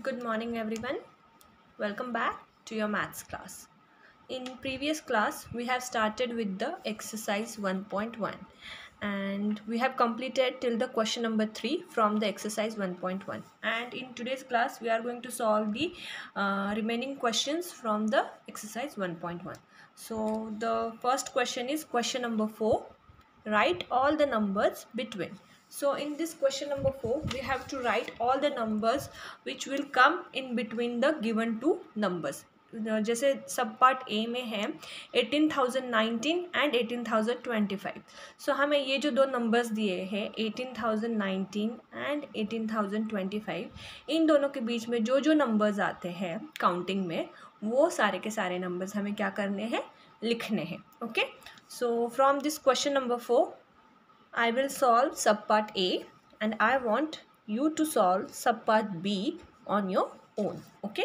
Good morning everyone. Welcome back to your maths class. In previous class we have started with the exercise 1.1 and we have completed till the question number 3 from the exercise 1.1, and in today's class we are going to solve the remaining questions from the exercise 1.1. So the first question is question number 4. Write all the numbers between. So in this question number 4 we have to write all the numbers which will come in between the given two numbers. जैसे सब part A में है 18,019 and 18,025. सो हमें ये जो दो numbers दिए हैं 18,019 एंड 18,025, इन दोनों के बीच में जो जो नंबर्स आते हैं काउंटिंग में वो सारे के सारे नंबर्स हमें क्या करने हैं, लिखने हैं. Okay, so from this question number 4 I will solve subpart A and I want you to solve subpart B on your own. Okay,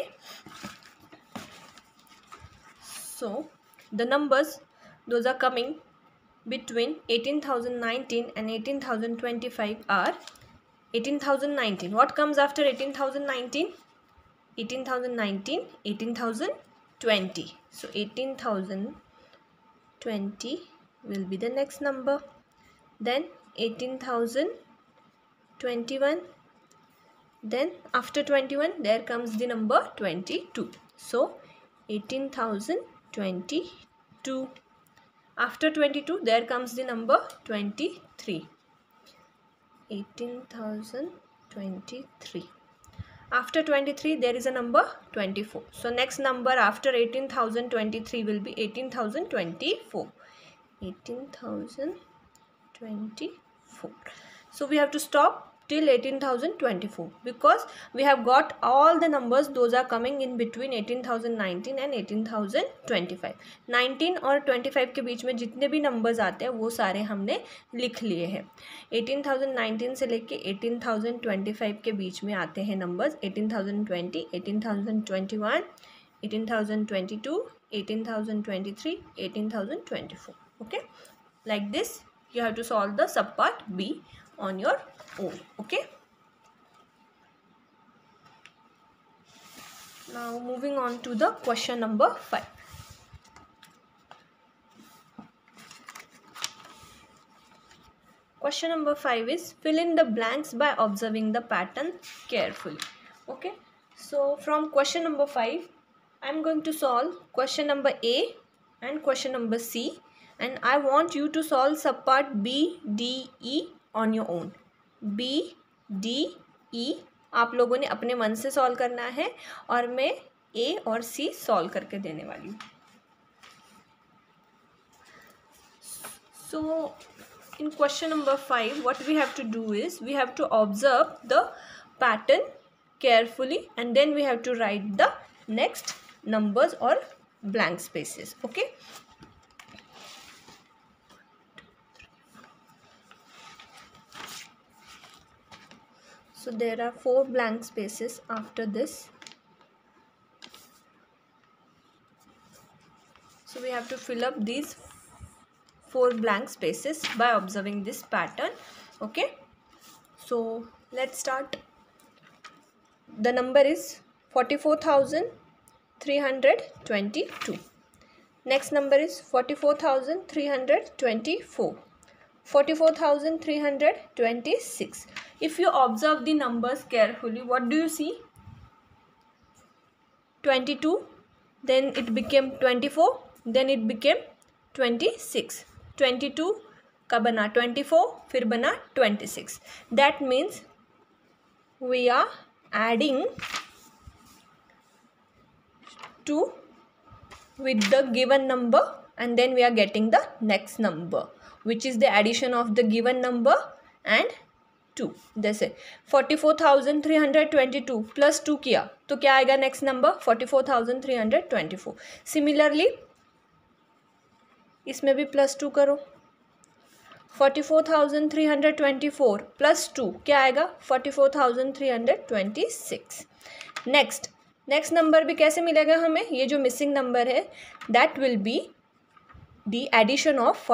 so the numbers those are coming between 18,019 and 18,025 are 18,019. What comes after 18,019? 18,019, 18,020. So 18,020 will be the next number. Then 18,021. Then after 21 there comes the number 22. So 18,022. After 22 there comes the number 23. 18,023. After 23 there is a number 24. So next number after 18,023 will be 18,024. 18,024. So we have to stop till 18,024 because we have got all the numbers those are coming in between 18,019 and 18,025. 19 और 25 के बीच में जितने भी numbers आते हैं वो सारे हमने लिख लिए हैं. 18,019 से लेके 18,025 के बीच में आते हैं numbers 18,020, 18,021, 18,022, 18,023, 18,024. Okay, like this you have to solve the subpart B on your own. Okay, now moving on to the question number 5. Question number 5 is fill in the blanks by observing the pattern carefully. Okay, so from question number 5 I am going to solve question number A and question number C, and I want you to solve subpart B, D, E on your own. B, D, E आप लोगों ने अपने मन से solve करना है और मैं A और C सॉल्व करके देने वाली हूँ. So in question number 5 what we have to do is we have to observe the pattern carefully and then we have to write the next numbers or blank spaces. Okay, so there are 4 blank spaces after this. So we have to fill up these 4 blank spaces by observing this pattern. Okay, so let's start. The number is 44,322. Next number is 44,324. 44,326. If you observe the numbers carefully, what do you see? 22, then it became 24, then it became 26. 22 का बना 24, फिर बना 26. That means we are adding 2 with the given number and then we are getting the next number which is the addition of the given number and 2. जैसे 44,322 plus 2 किया तो क्या आएगा next number 44,324. Similarly इसमें भी प्लस 2 करो. 44,324 plus 2 क्या आएगा 44,326. नेक्स्ट नंबर भी कैसे मिलेगा हमें, ये जो मिसिंग नंबर है that will be the addition of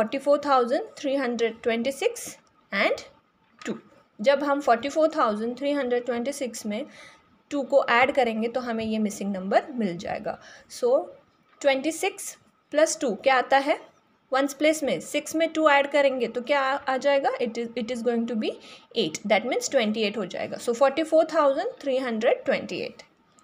44,326 and 2. जब हम 44,326 में 2 को ऐड करेंगे तो हमें ये मिसिंग नंबर मिल जाएगा. सो 26 + 2 क्या आता है, वंस प्लेस में 6 में 2 ऐड करेंगे तो क्या आ जाएगा, it is going to be 8. That means 28 हो जाएगा. सो 44,328.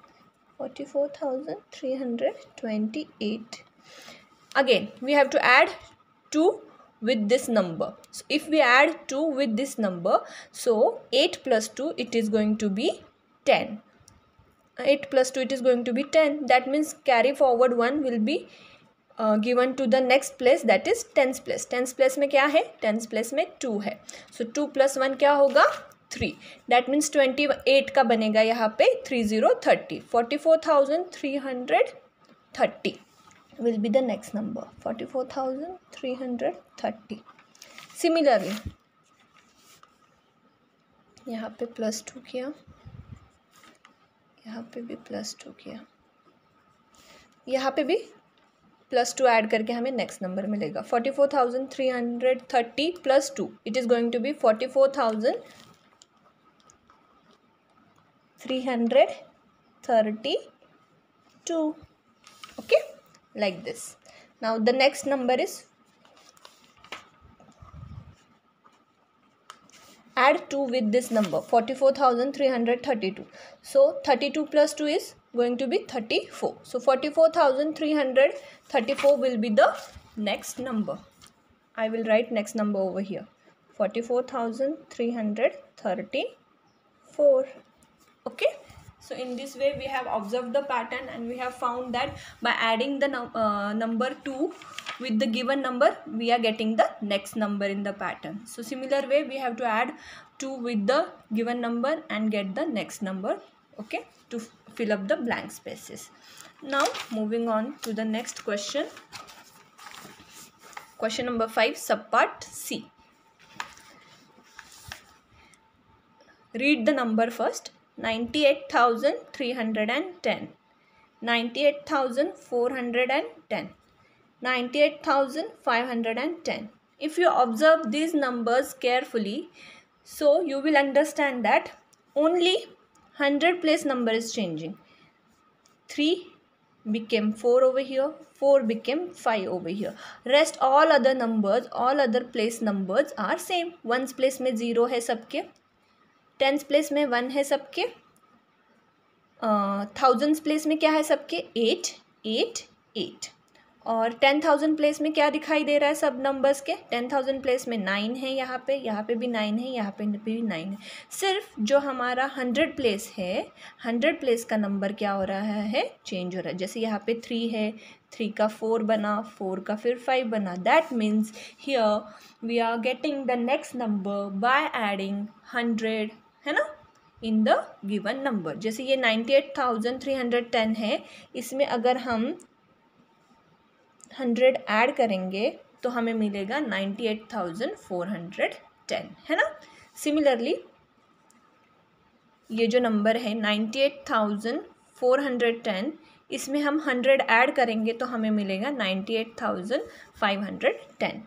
44,328. Again, we have to add 2 with this number. So if we add 2 with this number, so 8 + 2, it is going to be 10. 8 + 2, it is going to be 10. That means carry forward 1 will be given to the next place, that is 10th place. 10th place में क्या है, 10th place में 2 है. So 2 + 1 क्या होगा, 3. That means 28 का बनेगा यहाँ पे 3030. 44,330 will be the next number. 44,330. Similarly, यहाँ पे +2 किया, यहाँ पे भी +2 किया, यहाँ पे भी +2 ऐड करके हमें नेक्स्ट नंबर मिलेगा. 44,330 + 2, it is going to be 44,332. Okay, like this. Now the next number is add 2 with this number, 44,332. So 32 + 2 is going to be 34. So 44,334 will be the next number. I will write next number over here, 44,334. Okay. So in this way we have observed the pattern and we have found that by adding the number 2 with the given number, we are getting the next number in the pattern. So similar way we have to add 2 with the given number and get the next number, okay, to fill up the blank spaces. Now moving on to the next question. Question number 5, subpart C. Read the number first. 98,310, 98,410, 98,510. If you observe these numbers carefully, so you will understand that only 100 place number is changing. 3 became 4 over here, 4 became 5 over here. Rest all other numbers, all other place numbers are same. Ones place में 0 है सबके, tenth place में 1 है सबके, thousands place में क्या है सबके, 8 8 8. और 10,000 प्लेस में क्या दिखाई दे रहा है सब नंबर्स के, 10,000 प्लेस में 9 है, यहाँ पे भी 9 है, यहाँ पे भी 9 है. सिर्फ जो हमारा 100 प्लेस है, 100 प्लेस का नंबर क्या हो रहा है, चेंज हो रहा है. जैसे यहाँ पे 3 है, 3 का 4 बना, 4 का फिर 5 बना. That means here we are getting the next number by adding 100, है ना, इन द गिवन नंबर. जैसे ये 98,310 है, इसमें अगर हम 100 ऐड करेंगे तो हमें मिलेगा 98,410, है ना. सिमिलरली ये जो नंबर है 98,410, इसमें हम 100 ऐड करेंगे तो हमें मिलेगा 98,510.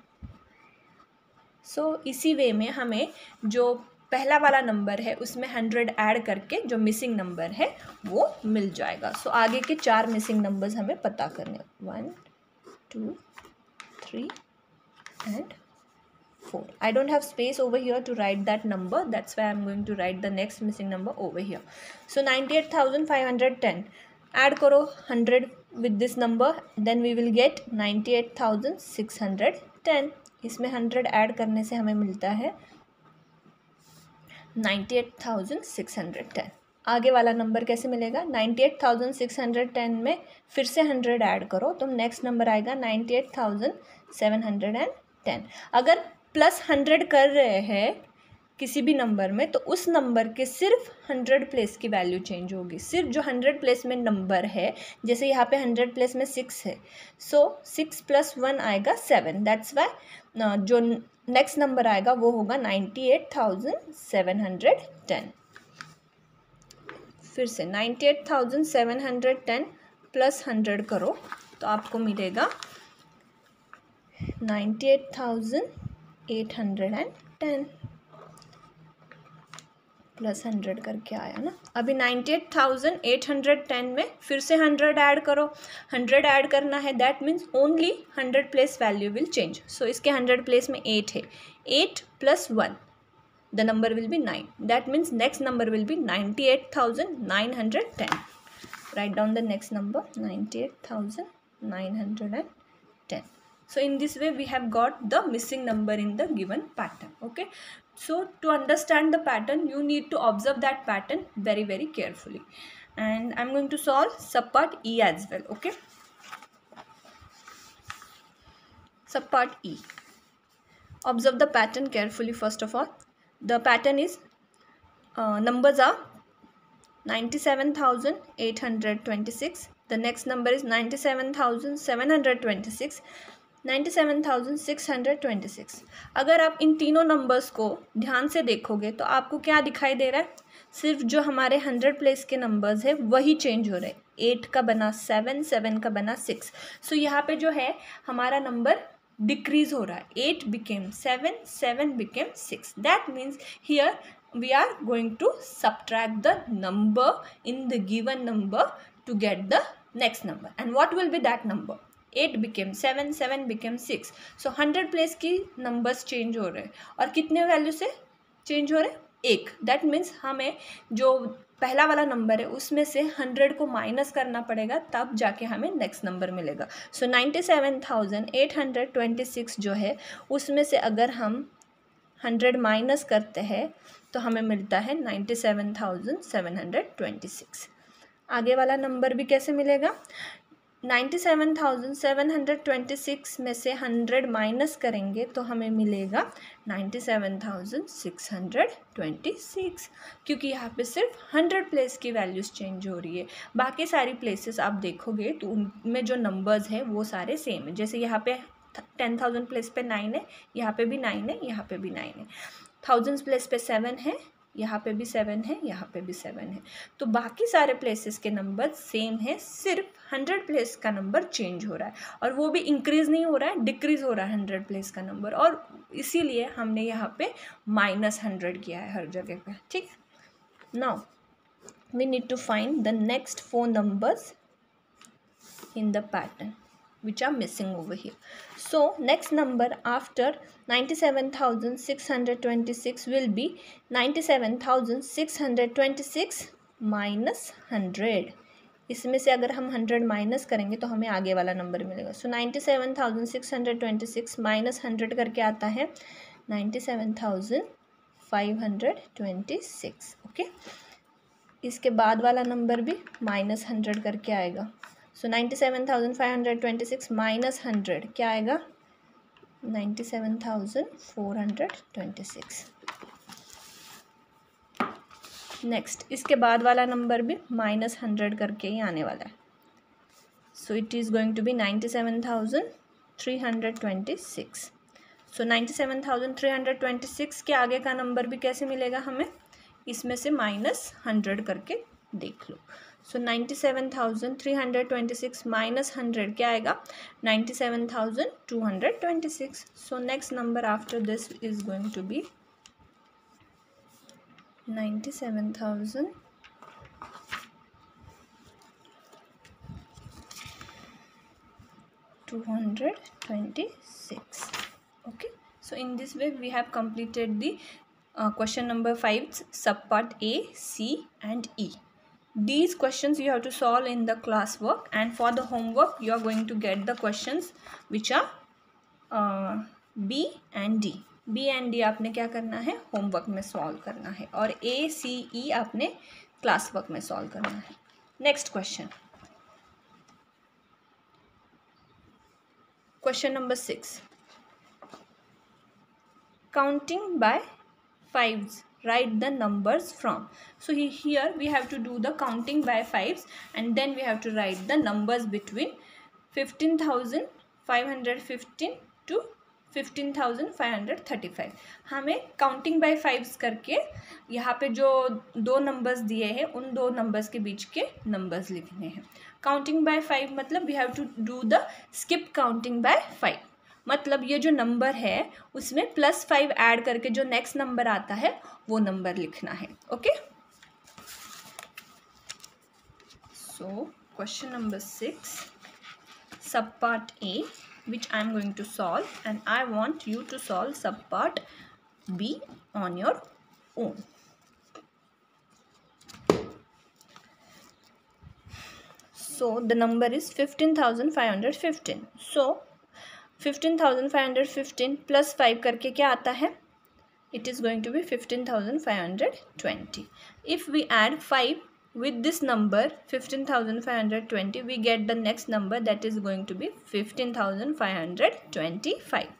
सो इसी वे में हमें जो पहला वाला नंबर है उसमें 100 ऐड करके जो मिसिंग नंबर है वो मिल जाएगा. सो आगे के 4 मिसिंग नंबर्स हमें पता करने, 1 2 3 and 4. I don't have space over here to write that number, that's why I'm going to write the next missing number over here. So 98,510, add करो 100 with this number, then we will get 98,610. इसमें 100 add करने से हमें मिलता है 98,610. आगे वाला number कैसे मिलेगा, 98,610 में फिर से 100 ऐड करो तो नेक्स्ट नंबर आएगा 98,710. अगर +100 कर रहे हैं किसी भी नंबर में तो उस नंबर के सिर्फ 100 प्लेस की वैल्यू चेंज होगी. सिर्फ जो 100 प्लेस में नंबर है, जैसे यहाँ पे 100 प्लेस में 6 है, सो 6 + 1 आएगा 7. दैट्स वाई जो नेक्स्ट नंबर आएगा वो होगा 98,710. फिर से 98,710 + 100 करो तो आपको मिलेगा 98,810. प्लस 100 करके आया ना। अभी 98,810 में फिर से 100 ऐड करो, 100 ऐड करना है, that means only 100 place value will change. So इसके 100 प्लेस में 8 है, 8 + 1 the number will be 9, that means next number will be 98,910. Write down the next number, 98,910. So in this way we have got the missing number in the given pattern. Okay, so to understand the pattern you need to observe that pattern very very carefully, and I'm going to solve subpart E as well. Okay, subpart E. Observe the pattern carefully. First of all, the pattern is numbers are 97,826, the next number is 97,726, 97,626. अगर आप इन तीनों numbers को ध्यान से देखोगे तो आपको क्या दिखाई दे रहा है, सिर्फ जो हमारे 100 प्लेस के नंबर्स है वही चेंज हो रहे हैं. 8 का बना 7, 7 का बना 6. सो यहाँ पे जो है हमारा नंबर डिक्रीज हो रहा है. 8 became 7, 7 became 6. That means here we are going to subtract the number in the given number to get the next number. And what will be that number? 8 became 7, 7 became 6. So 100 place की numbers change हो रहे हैं और कितने value से change हो रहे हैं? 1. दैट मीन्स हमें जो पहला वाला नंबर है उसमें से 100 को माइनस करना पड़ेगा, तब जाके हमें नेक्स्ट नंबर मिलेगा. सो 97,826 जो है उसमें से अगर हम 100 माइनस करते हैं तो हमें मिलता है 97,726. आगे वाला नंबर भी कैसे मिलेगा? 97,726 में से 100 माइनस करेंगे तो हमें मिलेगा 97,626, क्योंकि यहाँ पे सिर्फ 100 प्लेस की वैल्यूज़ चेंज हो रही है. बाकी सारी प्लेसेस आप देखोगे तो उनमें जो नंबर्स हैं वो सारे सेम है. जैसे यहाँ पे 10,000 प्लेस पे 9 है, यहाँ पे भी 9 है, यहाँ पे भी 9 है. 1000 प्लेस पे 7 है, यहाँ पे भी 7 है, यहाँ पे भी 7 है. तो बाकी सारे प्लेसेस के नंबर सेम है, सिर्फ 100 प्लेस का नंबर चेंज हो रहा है, और वो भी इंक्रीज़ नहीं हो रहा है, डिक्रीज़ हो रहा है 100 प्लेस का नंबर, और इसीलिए हमने यहाँ पे -100 किया है हर जगह पे. ठीक है. Now we need to find the next 4 numbers in the pattern which are missing over here. So next number after 97,626 will be 97,626 minus 100. इसमें से अगर हम 100 माइनस करेंगे तो हमें आगे वाला नंबर मिलेगा. सो 97,626 माइनस 100 करके आता है 97,526. ओके, इसके बाद वाला नंबर भी -100 करके आएगा. सो 97,526 माइनस 100 क्या आएगा? 97,426. नेक्स्ट इसके बाद वाला नंबर भी -100 करके ही आने वाला है. So it is going to be 97,326. So 97,326 के आगे का नंबर भी कैसे मिलेगा हमें? इसमें से -100 करके देख लो. सो 97,326 माइनस 100 क्या आएगा? 97,226. So next number after this is going to be 97,226. Okay, so in this way we have completed the question number 5 subpart A, C and E. These questions you have to solve in the classwork, and for the homework you are going to get the questions which are B and D. B and D आपने क्या करना है? Homework में solve करना है, और A, C, E आपने classwork में सॉल्व करना है. Next question, question number 6. Counting by fives, write the numbers from. So here we have to do the counting by fives, and then we have to write the numbers between 15,515 to 15,535. हमें counting bye fives करके यहाँ पे जो 2 numbers दिए हैं उन 2 numbers के बीच के नंबर्स लिखने हैं. काउंटिंग बाय 5 मतलब we have to do the skip counting by 5. मतलब ये जो नंबर है उसमें +5 ऐड करके जो नेक्स्ट नंबर आता है वो नंबर लिखना है. Okay, so question number 6, subpart A, which I am going to solve, and I want you to solve subpart B on your own. So the number is 15,515. So 15,515 plus 5 करके क्या आता है? It is going to be 15,520. If we add 5 with this number 15,520, we get the next number, that is going to be 15,525.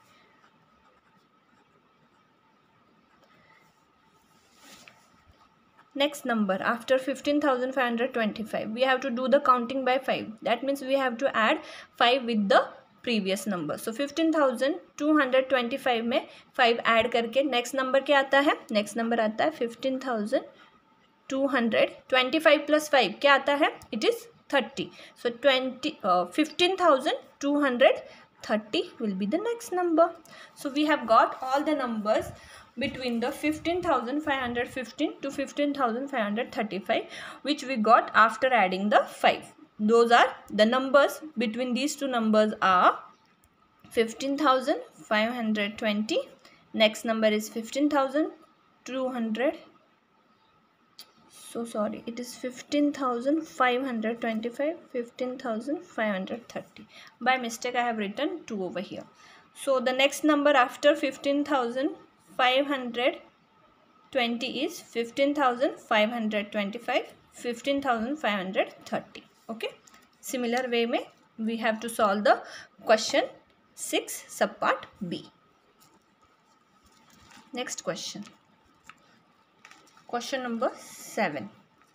Next number after 15,525, we have to do the counting by 5. That means we have to add 5 with the previous number. So 15,225 में 5 add करके next number क्या आता है? Next number आता है 15,225 plus 5 क्या आता है? It is 30. So 15,230 will be the next number. So we have got all the numbers between the 15,515 to 15,535, which we got after adding the 5. Those are the numbers between these two numbers are 15,520. Next number is 15,200. So sorry, it is 15,525, 15,530. By mistake I have written 2 over here. So the next number after 15,520 is 15,525, 15,530. Okay, similar way में we have to solve the question 6 subpart B. Next question, question number 7.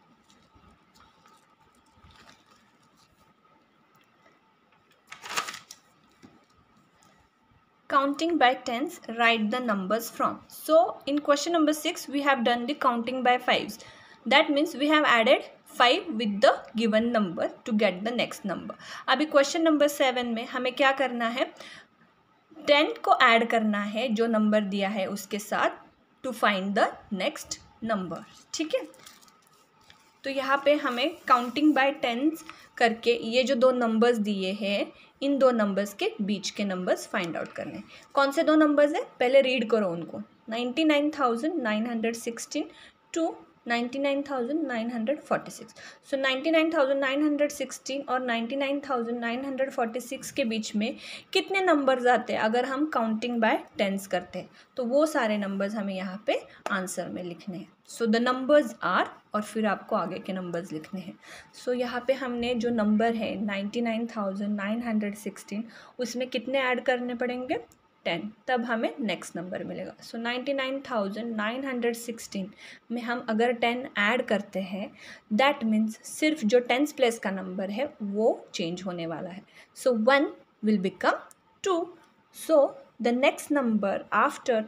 Counting by tens, write the numbers from. So in question number 6 we have done the counting by fives. That means we have added 5 with the given number to get the next number. अभी question number 7 में हमें क्या करना है? 10 को add करना है जो नंबर दिया है उसके साथ to find the next number. ठीक है, तो यहाँ पे हमें काउंटिंग बाय टेंस करके ये जो 2 नंबर्स दिए हैं इन 2 नंबर्स के बीच के नंबर्स फाइंड आउट करने. कौन से 2 नंबर्स हैं? पहले रीड करो उनको. 99,916 टू 99,946. सो 99,916 और 99,946 के बीच में कितने नंबर्स आते हैं अगर हम काउंटिंग बाय टेंस करते हैं? तो वो सारे नंबर्स हमें यहाँ पे आंसर में लिखने हैं. सो द नंबर्स आर, और फिर आपको आगे के नंबर्स लिखने हैं. सो यहाँ पे हमने जो नंबर है 99,916 उसमें कितने ऐड करने पड़ेंगे? 10, तब हमें नेक्स्ट नंबर मिलेगा. सो 99,916 में हम अगर 10 ऐड करते हैं दैट मीन्स सिर्फ जो टेंस प्लेस का नंबर है वो चेंज होने वाला है. So 1 will become 2. So the next number after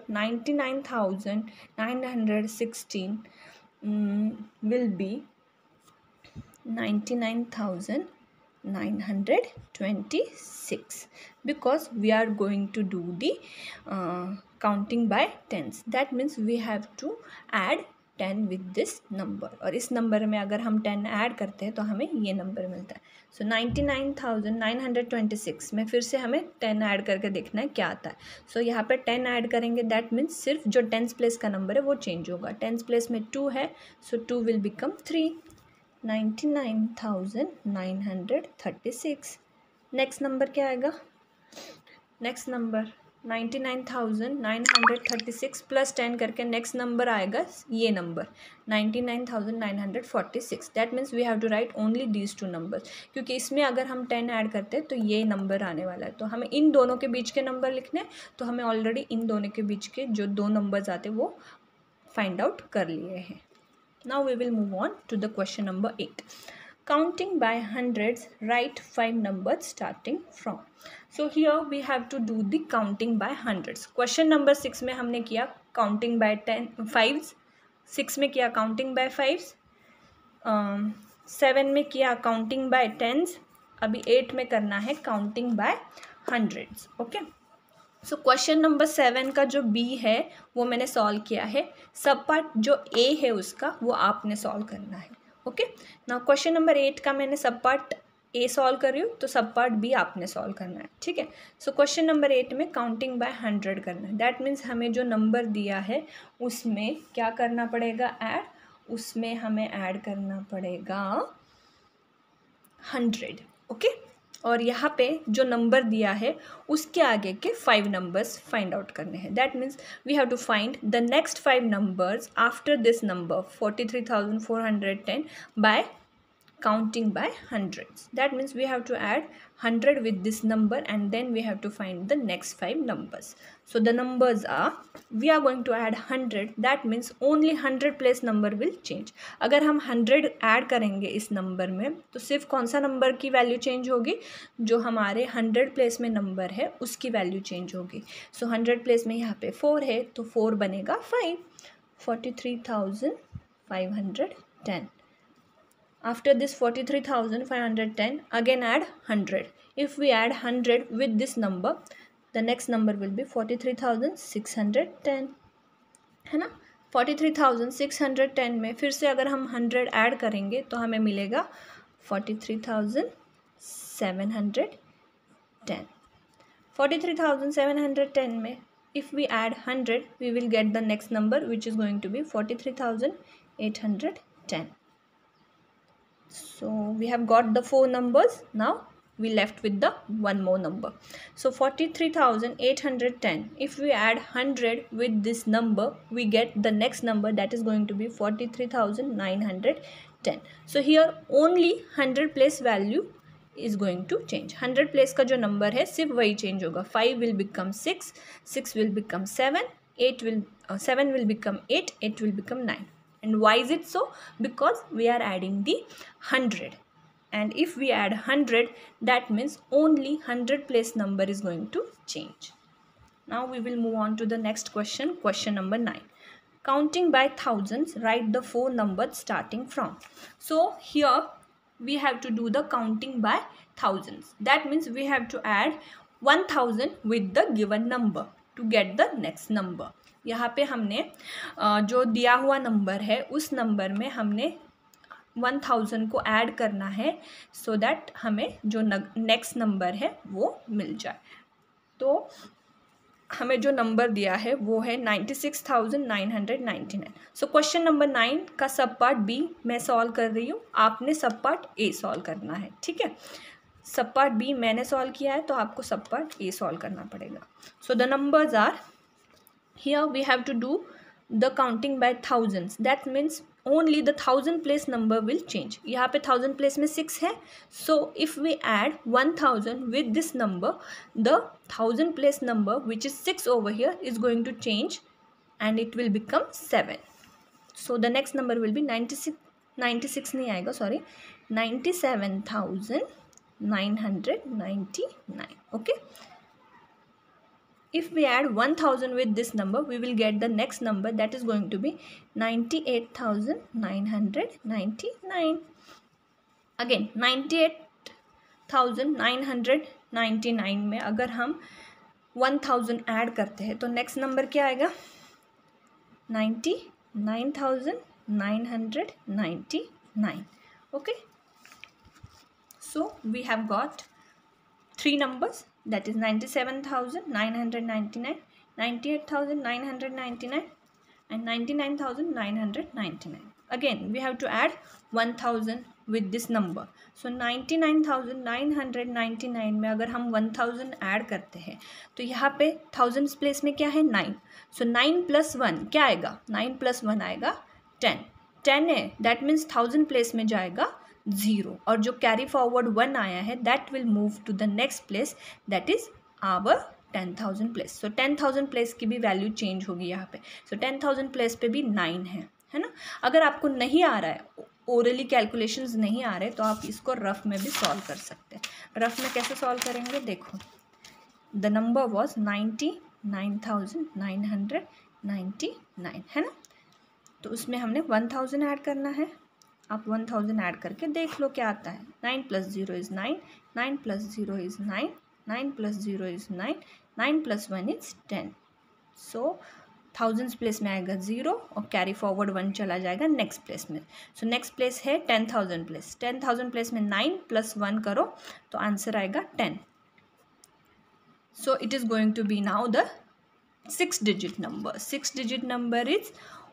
99,916 will be 99,926 because we are going to do the counting by tens. That means we have to add 10 with this number, और इस number में अगर हम 10 add करते हैं तो हमें ये नंबर मिलता है. सो 99,926 में फिर से हमें 10 ऐड करके देखना है क्या आता है. सो यहाँ पे 10 ऐड करेंगे दैट मीन्स सिर्फ जो टेंस प्लेस का नंबर है वो चेंज होगा. टेंस प्लेस में 2 है, so 2 will become 3. 99,936. Next number क्या आएगा? नेक्स्ट नंबर 99,936 प्लस 10 करके नेक्स्ट नंबर आएगा ये number 99,946. That means we have to write only these 2 numbers, क्योंकि इसमें अगर हम 10 ऐड करते हैं तो ये नंबर आने वाला है. तो हमें इन दोनों के बीच के नंबर लिखने हैं, तो हमें ऑलरेडी इन दोनों के बीच के जो 2 नंबर्स आते हैं वो फाइंड आउट कर लिए हैं. Now we will move on to the question number 8. Counting by hundreds, write 5 numbers starting from. So here we have to do the counting by hundreds. Question number 6 में हमने किया counting by 5s. 6 में किया counting by 5s. 7 में किया counting by 10s. अभी 8 में करना है counting by hundreds. Okay. So question number 7 का जो बी है वो मैंने सॉल्व किया है, सब पार्ट जो ए है उसका वो आपने सॉल्व करना है। ओके, नाउ क्वेश्चन नंबर 8 का मैंने सब पार्ट ए सॉल्व कर रही हूँ, तो सब पार्ट बी आपने सॉल्व करना है, ठीक है। सो क्वेश्चन नंबर 8 में काउंटिंग बाय 100 करना है, दैट मीन्स हमें जो नंबर दिया है उसमें क्या करना पड़ेगा, ऐड, उसमें हमें ऐड करना पड़ेगा 100। ओके, और यहाँ पे जो नंबर दिया है उसके आगे के 5 नंबर्स फाइंड आउट करने हैं, that means we have to find the next 5 numbers after this number 43,410 by counting by hundreds. That means we have to add 100 with this number and then we have to find the next 5 numbers. So the numbers are, we are going to add 100, that means only 100 place number will change. अगर हम 100 add करेंगे इस number में तो सिर्फ कौन सा number की वैल्यू चेंज होगी, जो हमारे 100 प्लेस में नंबर है उसकी वैल्यू चेंज होगी। सो 100 प्लेस में यहाँ पे 4 है तो 4 बनेगा 5, 43,510. After this 43,510, again add 100. If we add 100 with this number, the next number will be 43,610, है ना। 43,610 में फिर से अगर हम 100 ऐड करेंगे तो हमें मिलेगा 43,710. 43,710 में if we add 100, we will get the next number which is going to be 43,810. So we have got the 4 numbers. Now we left with the one more number. So 43,810. If we add 100 with this number, we get the next number that is going to be 43,910. So here only 100 place value is going to change. 100 place का जो number है सिर्फ वही change होगा. 5 will become 6, 6 will become 7, 7 will become 8, 8 will become 9. And why is it so? Because we are adding the 100, and if we add 100, that means only 100 place number is going to change. Now we will move on to the next question, question number 9. Counting by thousands, write the 4 numbers starting from. So here we have to do the counting by thousands. That means we have to add 1000 with the given number to get the next number. यहाँ पे हमने जो दिया हुआ number है उस number में हमने 1000 को ऐड करना है सो दैट हमें जो नेक्स्ट नंबर है वो मिल जाए। तो हमें जो नंबर दिया है वो है 96,999। सो क्वेश्चन नंबर 9 का सब पार्ट बी मैं सॉल्व कर रही हूँ, आपने सब पार्ट ए सॉल्व करना है, ठीक है। सब पार्ट बी मैंने सॉल्व किया है तो आपको सब पार्ट ए सॉल्व करना पड़ेगा। So the numbers are, here we have to do the counting by thousands, that means only the 1000 place number will change. यहाँ पे 1000 place में 6 है, so if we add 1000 with this number, the 1000 place number which is 6 over here is going to change and it will become 7. So the next number will be 96 नहीं आएगा, sorry, 97,999. okay, if we add 1000 with this number, we will get the next number that is going to be 98,999. Again 98,999 में अगर हम 1000 add करते हैं तो next number क्या आएगा, 99,999. okay, so we have got 3 numbers, that is 97,999, 98,999 and 99,999. Again we have to add 1000 with this number. So 99,999 में अगर हम 1000 ऐड करते हैं तो यहाँ पे थाउजेंड्स प्लेस में क्या है, 9. सो 9 + 1 क्या आएगा, 9 + 1 आएगा 10. 10 है, दैट मीन्स 1000 प्लेस में जाएगा 0 और जो कैरी फॉरवर्ड 1 आया है that will move to the next place, that is our 10,000 place. So 10,000 place की भी वैल्यू चेंज होगी यहाँ पे. सो 10,000 प्लेस पे भी 9 है ना. अगर आपको नहीं आ रहा है, ओरली कैलकुलेशंस नहीं आ रहे, तो आप इसको रफ में भी सॉल्व कर सकते हैं. रफ में कैसे सॉल्व करेंगे, देखो द नंबर वॉज 99,999 है ना, तो उसमें हमने 1000 ऐड करना है. आप 1000 ऐड करके देख लो क्या आता है. 9 + 0 is 9, 9 + 0 is 9, 9 + 0 is 9, 9 + 1 is 10. So thousands place में आएगा 0 और कैरी फॉरवर्ड 1 चला जाएगा नेक्स्ट प्लेस में. सो नेक्स्ट प्लेस है 10,000 प्लेस. 10,000 प्लेस में 9 + 1 करो तो आंसर आएगा 10. So it is going to be now the 6-digit number. 6-digit number is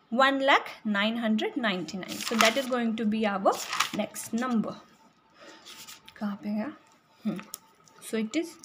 1,09,99. So that is going to be our next number. कहाँ पे गया? So it is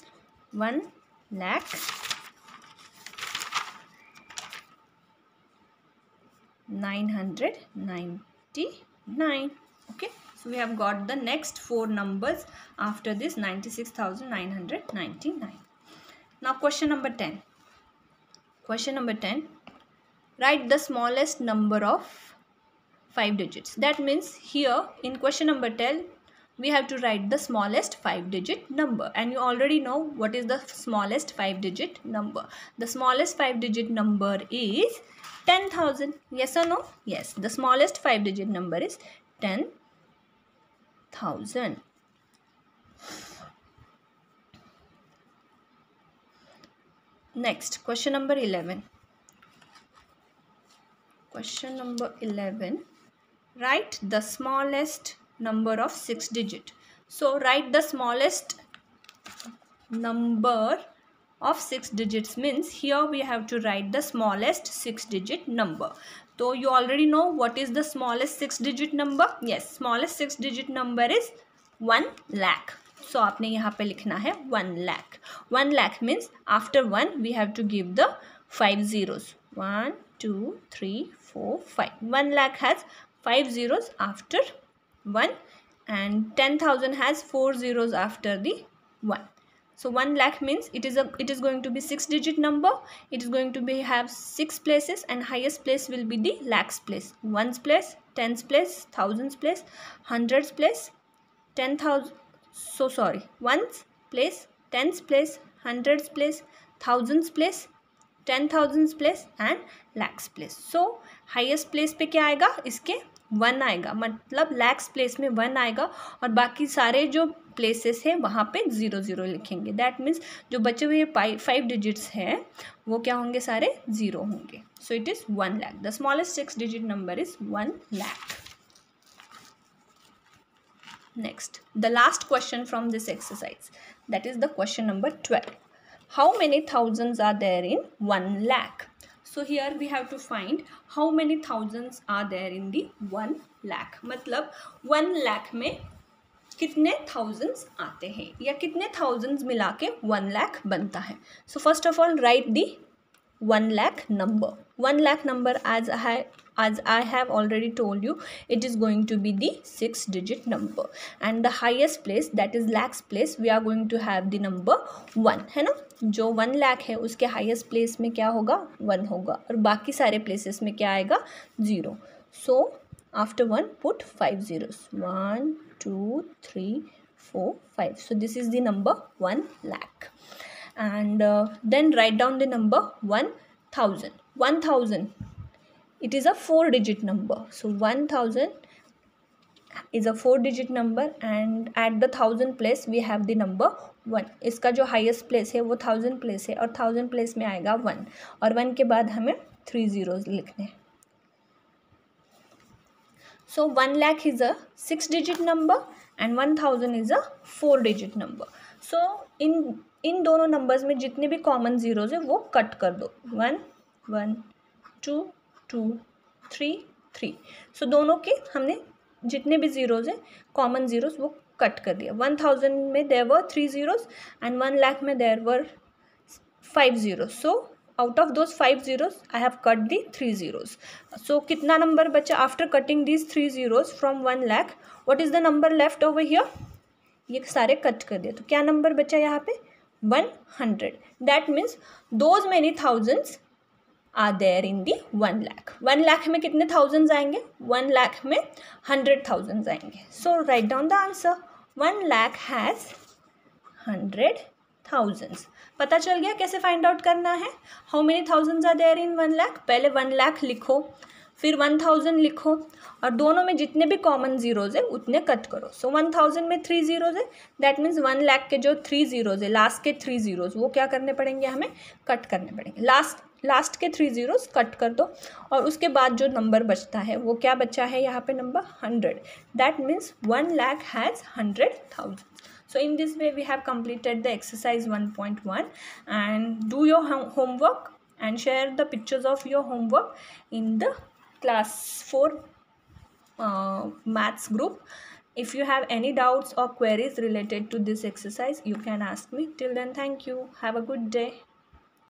1,09,99. Okay, so we have got the next 4 numbers after this 96,999. Now question number 10. Question number 10. Write the smallest number of 5 digits. That means here in question number 10, we have to write the smallest 5-digit number. And you already know what is the smallest 5-digit number. The smallest 5-digit number is 10,000. Yes or no? Yes. The smallest 5-digit number is 10,000. Next, question number 11. Question number 11. Write the smallest number of 6 digit. So write the smallest number of 6 digits means here we have to write the smallest 6-digit number. So you already know what is the smallest 6-digit number. Yes, smallest 6-digit number is 1 lakh. So आपने यहाँ पे लिखना है 1 lakh. 1 lakh means after 1 we have to give the 5 zeros. 1, 2, 3, 4, 5. 1 lakh has 5 zeros after 1 and 10,000 has 4 zeros after the 1. So 1 lakh means it is going to be 6-digit number. It is going to be have 6 places and highest place will be the lakhs place. Ones place, tens place, thousands place, hundreds place, 10,000. So sorry, ones place, tens place, hundreds place, thousands place, 10,000s place and lakhs place. So highest place पे क्या आएगा? इसके 1 आएगा, मतलब lakhs place में 1 आएगा और बाकी सारे जो प्लेसेस है वहाँ पे 0 0 लिखेंगे. दैट मीन्स जो बचे हुए 5 डिजिट्स हैं वो क्या होंगे? सारे 0 होंगे. So it is 1 lakh. The smallest 6-digit number is 1 lakh. Next, the last question from this exercise, that is the question number 12. How many thousands are there in 1 lakh? So here we have to find how many thousands are there in the 1 lakh. मतलब 1 lakh में कितने thousands आते हैं या कितने thousands मिला के 1 lakh बनता है. So first of all write the 1 lakh number. 1 lakh number as I have already told you, it is going to be the 6-digit number and the highest place, that is lakhs place, we are going to have the number 1, है ना. जो 1 lakh है उसके highest place में क्या होगा? 1 होगा और बाकी सारे places में क्या आएगा? 0. So after 1 put 5 zeros. 1, 2, 3, 4, 5. So this is the number 1 lakh. And then write down the number 1,000. 1,000, it is a 4-digit number. So 1,000 is a 4-digit number and at the 1,000 place we have the number 1. इसका जो highest place है वो 1,000 place है और 1,000 place में आएगा 1 और 1 के बाद हमें 3 zeros लिखने हैं. So 1 lakh is a 6-digit number and 1,000 is a 4-digit number. So इन दोनों नंबर्स में जितने भी कॉमन जीरोज है वो कट कर दो. 1 1 2 2 3 3. सो दोनों के हमने जितने भी जीरोज है कॉमन जीरोज वो कट कर दिया. 1,000 में there were 3 zeros and 1 lakh में there were 5 zeros. So out of those 5 zeros I have cut the 3 zeros. So कितना नंबर बचा after cutting these 3 zeros from 1 lakh? What is the number left over here? ये सारे cut कर दिए तो क्या number बचा यहाँ पे? 100. That means those many thousands are there in the 1 lakh. 1 lakh में कितने thousands आएंगे? 1 lakh में 100 thousands आएंगे. So write down the answer. 1 lakh has 100 thousands. पता चल गया कैसे फाइंड आउट करना है? How many thousands are there in 1 lakh? पहले 1 lakh लिखो, फिर 1000 लिखो और दोनों में जितने भी कॉमन जीरोज है उतने कट करो. सो 1000 में 3 जीरोज है, दैट मीन्स 1 लाख के जो 3 जीरोज है, लास्ट के 3 जीरोज, वो क्या करने पड़ेंगे, हमें कट करने पड़ेंगे. लास्ट के 3 जीरोज कट कर दो और उसके बाद जो नंबर बचता है वो क्या बचा है यहाँ पे, number 100. That means 1 lakh has 100,000. So in this way we have completed the exercise 1.1, and do your homework and share the pictures of your homework in the class 4 maths group. If you have any doubts or queries related to this exercise, you can ask me. Till then, thank you. Have a good day.